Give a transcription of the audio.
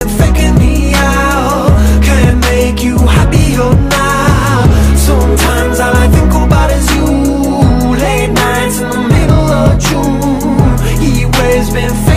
faking me out, can't make you happier now. Sometimes all I think about is you. Late nights in the middle of June, heat waves been